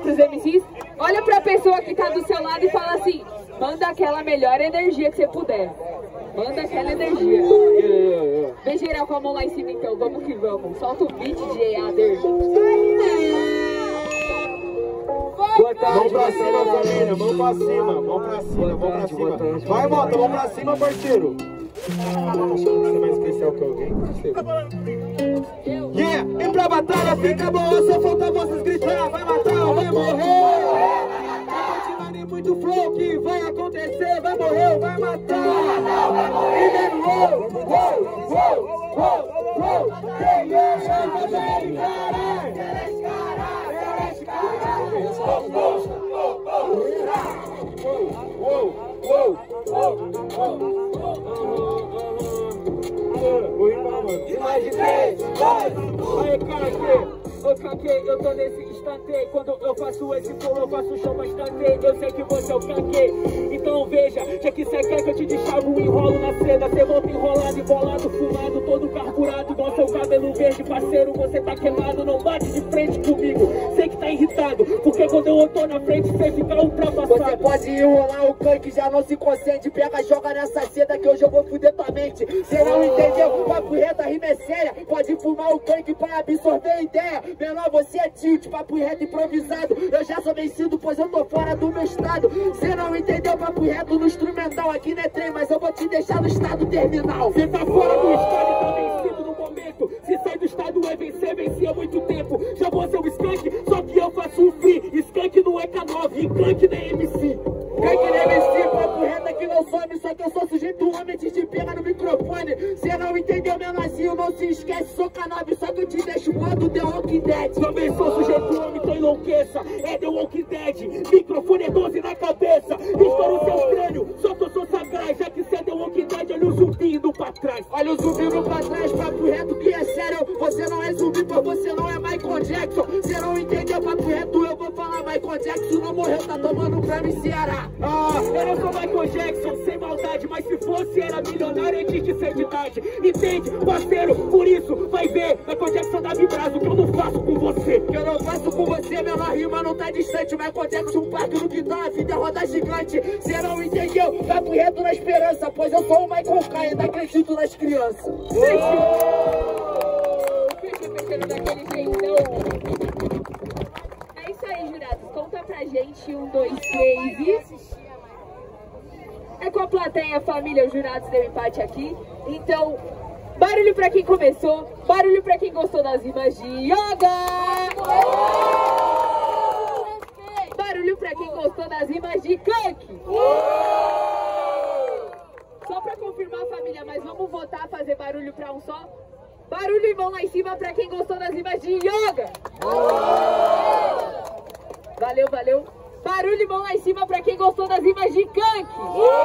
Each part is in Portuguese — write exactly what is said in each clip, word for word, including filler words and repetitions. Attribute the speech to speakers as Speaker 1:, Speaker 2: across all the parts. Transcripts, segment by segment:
Speaker 1: outros M Cs, olha pra pessoa que tá do seu lado e fala assim, manda aquela melhor energia que você puder. Manda aquela energia. Vem geral com a mão lá em cima então, vamos que vamos. Solta o beat, D J Ader.
Speaker 2: Boa tarde, mão pra cima, família, mão pra cima, mão pra cima, mão pra cima. Vai, Mota, mão pra cima, parceiro. Você é mais especial que alguém, parceiro? Yeah, e pra batalha fica boa, só falta vocês gritar, vai matar ou vai morrer. Continuarem muito flow, que vai acontecer, vai morrer ou vai matar. E then roll, roll, roll, roll, roll. Yeah, yeah,
Speaker 3: mais de três, dois, aí, cara, ô Kanque, eu tô nesse instante. Quando eu faço esse flow, eu faço show bastante. Eu sei que você é o Kanque, então veja, já que cê quer que eu te deschavo, enrolo na seda. Cê volta enrolado, embolado, fumado, todo carburado, igual seu cabelo verde, parceiro, você tá queimado. Não bate de frente comigo, sei que tá irritado, porque quando eu tô na frente, cê fica ultrapassado.
Speaker 4: Você pode enrolar o Kanque, já não se consente. Pega, joga nessa seda que hoje eu vou fuder tua mente. Cê não entendeu, papo reto, a rima é séria. Pode fumar o Kanque pra absorver a ideia. Menor, você é tilt, papo reto improvisado. Eu já sou vencido, pois eu tô fora do meu estado. Cê não entendeu, papo reto no instrumental. Aqui não é trem, mas eu vou te deixar no estado terminal.
Speaker 3: Cê tá fora do estado e tá vencido no momento. Se sai do estado é vencer, venci há muito tempo. Já vou ser o Skunk, só que eu faço um free. Skunk não é K nove, e Kanque nem M C.
Speaker 4: Kanque nem M C, papo reto aqui não some. Só que eu sou sujeito homem antes de pegar no microfone. Cê não entendeu, menorzinho, não se esquece. Sou K nove, só que eu te deixo modo The Walking Dead.
Speaker 3: Também sou sujeito homem, então enlouqueça. É The Walking Dead, microfone é doze na cabeça. Estouro seu crânio, só que eu sou sagaz. Já que cê é The Walking Dead, olha o zumbi indo pra trás.
Speaker 4: Olha o zumbi indo pra trás, papo reto que é sério. Você não é zumbi, pois você não é Michael Jackson. Cê não entendeu, papo reto, eu vou falar. Michael Jackson não morreu, tá tomando pra me Ceará.
Speaker 3: Ah, eu não sou Michael Jackson, sem maldade. Mas se fosse, era milionário antes de ser de idade. Entende, parceiro? Por isso, vai ver, Michael Jackson dá vibrazo que eu não faço com você.
Speaker 4: Que eu não faço com você, menor rima não tá distante. Michael Jackson, um parque no quintal, a vida é roda gigante. Cê não entendeu, papo reto na esperança. Pois eu sou o Michael Kai, ainda acredito nas crianças.
Speaker 1: Fica pensando daquele jeitão. É isso aí, jurados. Conta pra gente. Um, dois, três e... É com a plateia, família, os jurados deu empate aqui. Então, barulho pra quem começou, barulho pra quem gostou das rimas de Yoga. Barulho pra quem gostou das rimas de Kanque. Só pra confirmar, família, mas vamos votar, fazer barulho pra um só. Barulho e mão lá em cima pra quem gostou das rimas de Yoga. Valeu, valeu. Barulho e mão lá em cima pra quem gostou das rimas de Kanque.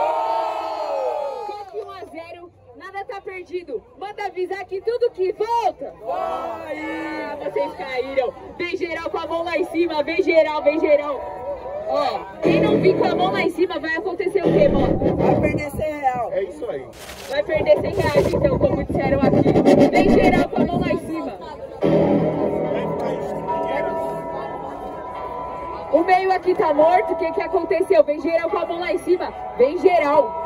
Speaker 1: Kanque um a zero, nada tá perdido. Manda avisar que tudo que volta. Ah, vocês caíram. Vem geral com a mão lá em cima, vem geral, vem geral. Ó, quem não vir com a mão lá em cima vai acontecer o quê, mano?
Speaker 4: Vai perder cem reais.
Speaker 2: É isso aí.
Speaker 1: Vai perder cem reais então, como disseram aqui. Vem geral com a mão lá em cima. O meio aqui tá morto, o que que aconteceu? Vem geral com a mão lá em cima. Vem geral.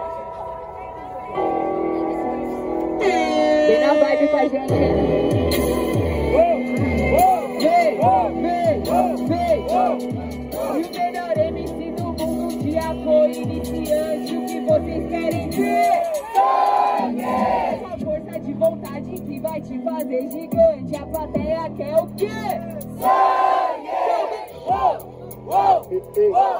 Speaker 1: Vem na vibe com a gente, hein? E o melhor M C do mundo de apoio iniciante. O que vocês querem ver? Sangue! A força de vontade que vai te fazer gigante. A plateia quer o quê? Sangue! Oh! Oh! Oh!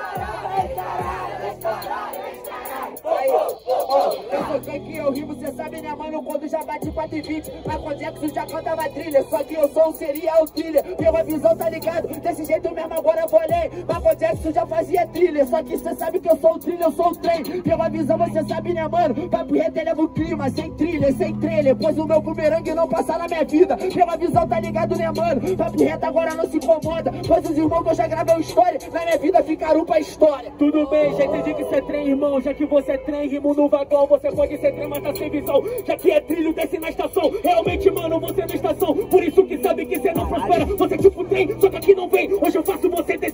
Speaker 4: Aí, ó, eu sou Kanque, eu rimo, cê sabe, né, mano, quando já bate quatro e vinte. Michael Jackson já cantava trilha, só que eu sou um serial thriller. Pela visão, tá ligado? Desse jeito mesmo agora eu vou além. Michael Jackson já fazia trilha, só que cê sabe que eu sou o trilha, eu sou o trem. Pela visão, você sabe, né, mano, papo reto eleva o clima, sem trilha, sem trailer, pois o meu bumerangue não passa na minha vida. Pela visão, tá ligado, né, mano, papo reto agora não se incomoda, pois os irmãos que eu já gravei história, na minha vida ficaram pra história.
Speaker 3: Tudo bem, já entendi que cê é trem, irmão, já que você é trem, rimo no vagão, você pode ser trem, mas tá sem visão, já que é trilho, desce na estação, realmente, mano, você é na estação, por isso que sabe que cê não prospera, você é tipo trem, só que aqui não vem, hoje eu faço você descer.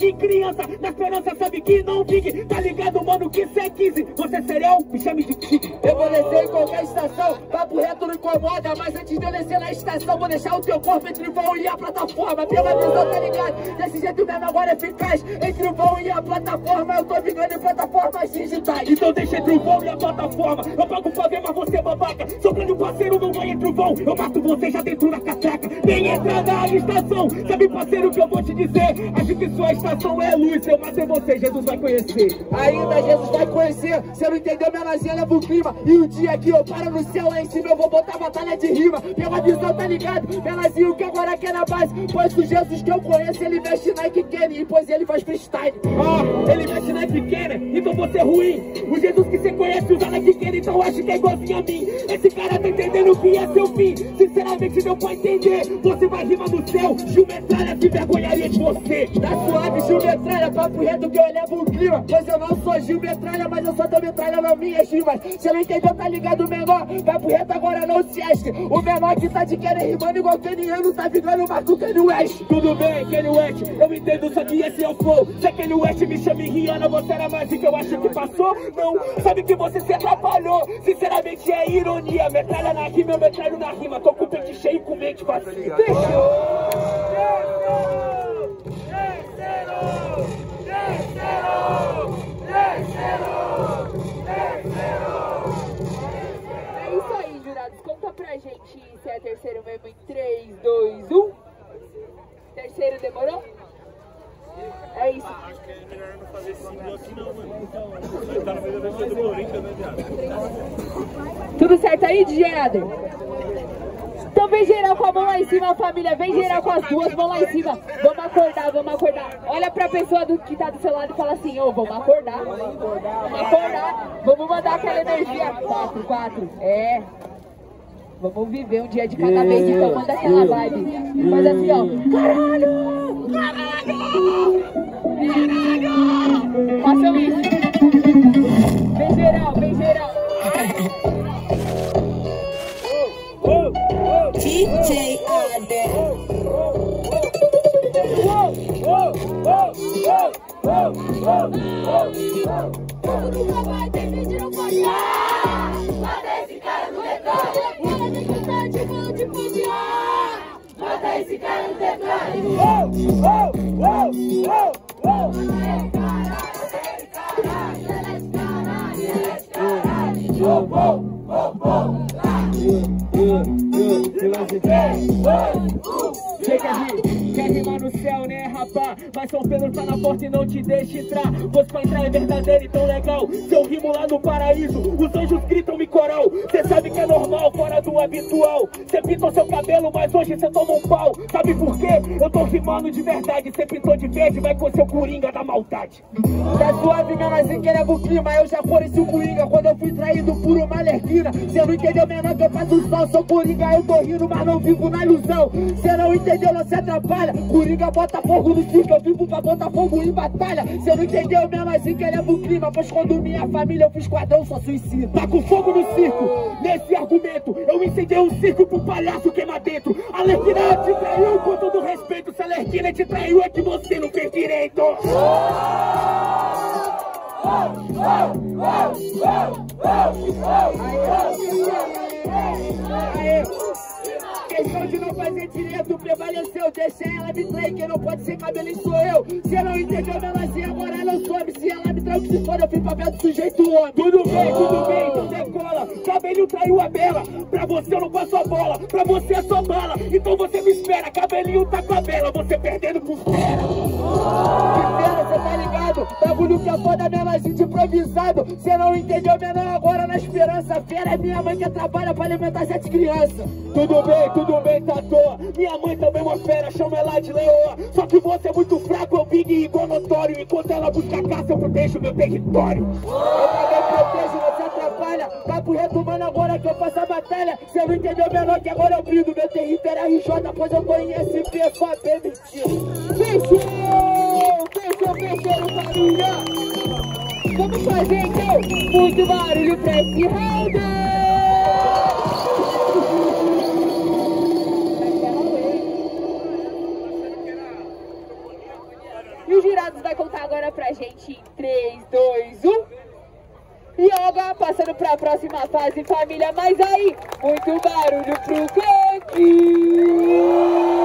Speaker 3: de criança, na esperança sabe que não vingue. Tá ligado, mano, que cê é quinze. Você é serial? Me chame de tigre.
Speaker 4: Eu vou descer em qualquer estação, papo reto não incomoda. Mas antes de eu descer na estação, vou deixar o teu corpo entre o vão e a plataforma. Pela visão, tá ligado? Desse jeito mesmo agora é eficaz. Entre o vão e a plataforma, eu tô vingando em plataformas digitais.
Speaker 3: Então deixa entre o vão e a plataforma. Eu pago pra ver, mas você é babaca. Sou grande parceiro, não vai entre o vão. Eu mato você já dentro da catraca. Nem entra na estação. Sabe, parceiro, o que eu vou te dizer? Acho que sua estação é luz. Se eu matar você, Jesus vai conhecer.
Speaker 4: Ainda Jesus vai conhecer. Você não entendeu, minha nazinha leva o clima. E o dia que eu paro no céu lá em cima, eu vou botar batalha de rima. Pela visão, tá ligado? Minha nazinha, o que agora quer na base? Pois o Jesus que eu conheço, ele mexe Nike Kenny. E pois ele faz freestyle.
Speaker 3: Ah, ele mexe Nike Kenny, então você é ruim. O Jesus que você conhece usa Nike Kenny, então acho que é igualzinho a mim. Esse cara tá entendendo o que é seu fim. Sinceramente não pode entender. Você vai rimar no céu, Gil Metralha se vergonharia de você.
Speaker 4: Tá suave, Gil Metralha, papo reto que eu levo o clima. Pois eu não sou Gil Metralha, mas eu só dou metralha nas minhas rimas. Você não entendeu, tá ligado, menor? Papo reto agora não se esque. O menor que tá de querer rimando igual Keniano tá vingando mais do Kanye West.
Speaker 3: Tudo bem, Kanye West, eu entendo, só que esse é o flow. Se a Kanye West me chama em Rihanna, você era mais do que eu acho que passou? Não, sabe que você se atrapalhou. Sinceramente é ironia. Metralha na rima, eu metralho na rima. Tô com o pente cheio e com mente vazia. Fechou!
Speaker 1: É isso aí, jurados. Conta pra gente se é terceiro mesmo em três, dois, um. Terceiro demorou? É isso.
Speaker 2: Acho que é melhor não fazer símbolo aqui não, mano. Então, tá no meio da defesa do Corinthians, né, viado?
Speaker 1: Tudo certo aí, D J Ader? Então vem geral com a mão lá em cima, família. Vem geral com as duas mãos lá em cima. Vamos acordar, vamos acordar. Olha pra pessoa do, que tá do seu lado e fala assim, ô, oh, vamos acordar. Vamos acordar. Vamos mandar aquela energia. Quatro, quatro. É. Vamos viver um dia de cada vez, então manda aquela vibe. Faz assim, ó. Caralho! Caralho! Caralho! Façam isso. Vem geral, vem geral.
Speaker 5: D J Ader.
Speaker 6: Nunca vai ter vídeo no postar. Mata esse cara no detalhe. Ela tem vontade de mão de fundiar. Mata esse cara no detalhe.
Speaker 3: Você quer rir? Quer rimar no céu, né, rapá? Mas São Pedro tá na porta e não te deixa entrar. Pois pra entrar é verdadeiro e tão legal. Se eu rimo lá no paraíso, os anjos gritam-me coral. Cê sabe que é normal, fora do habitual. Cê pintou seu cabelo, mas hoje cê toma um pau. Sabe por quê? Eu tô rimando de verdade. Cê pintou de verde, vai com seu coringa da maldade.
Speaker 4: Tá suave, minha nazinha que leva o clima. Eu já foreci o coringa quando eu fui traído por uma alerquina. Cê não entendeu, menor, que eu faço sol. Sou coringa, eu tô rindo, mas não vivo na ilusão. Cê não entendeu, não se atrapalha. Coringa bota fogo no circo, eu vivo pra botar fogo em batalha. Cê não entendeu, minha nazinha que leva o clima. Pois quando minha família eu fiz quadrão, só suicida.
Speaker 3: Tá com fogo no circo, nesse argumento. Eu incendiei um circo pro palhaço queimar dentro. A Alerquina te traiu com todo respeito. Se a Alerquina te traiu é que você não fez direito.
Speaker 4: Aê. Questão de não fazer direito prevaleceu. Deixa ela me trair, quem não pode ser cabelinho sou eu. Cê não entendeu, minha nazinha, agora ela não some. Se ela me traiu, que se for, eu fui pra ver do sujeito homem.
Speaker 3: Tudo bem, tudo bem, então decola. Cabelinho traiu a Bela. Pra você eu não passo a bola. Pra você é só bala. Então você me espera. Cabelinho tá com a Bela. Você perdendo por fera.
Speaker 4: Que pena, cê tá ligado? Bagulho que é foda, minha nazinha de improvisado. Cê não entendeu, menor, agora na esperança. Fera é minha mãe que trabalha pra alimentar sete crianças.
Speaker 3: Tudo bem, tudo bem, tá à toa. Minha mãe também é uma fera, chama ela de leoa. Só que você é muito fraco, eu big igual notório. Enquanto ela busca caça, eu protejo meu território.
Speaker 4: Eu também protejo, não se atrapalha. Papo reto, mano, agora que eu faço a batalha. Cê não entendeu, menor, que agora eu brindo. Meu território é R J, pois eu tô em S P, só permitido.
Speaker 1: Fechou! Fechou, fechou, família! Vamos fazer então muito barulho pra esse round! E os jurados da a gente em três, dois, um. Yoga passando pra próxima fase, família. Mas aí, muito barulho pro Kanky.